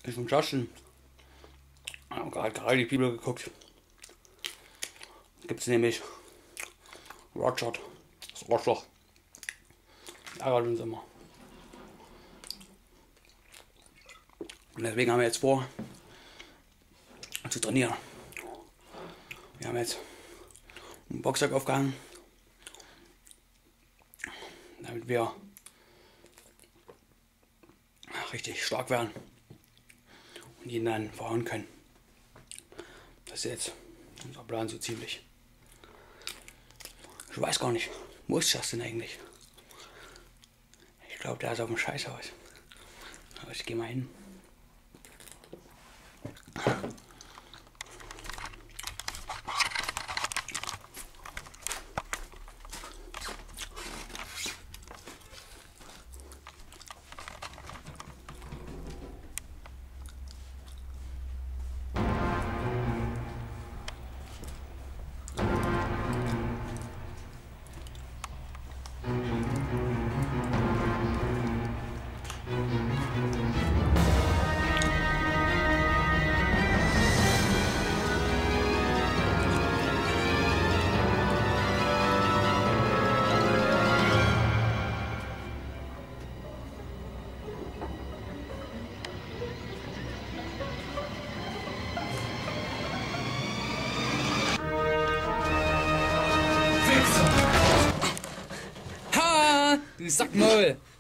Ich und Justin haben gerade die Bibel geguckt. Gibt es nämlich Roger, das Arschloch. Ärgert uns immer. Und deswegen haben wir jetzt vor, zu trainieren. Wir haben jetzt einen Boxsack aufgehangen, damit wir richtig stark werden und ihn dann verhauen können. Das ist jetzt unser Plan so ziemlich. Ich weiß gar nicht, wo ist das denn eigentlich? Ich glaube, der ist auf dem Scheißhaus. Aber ich gehe mal hin. Ha! Du Sackmaul!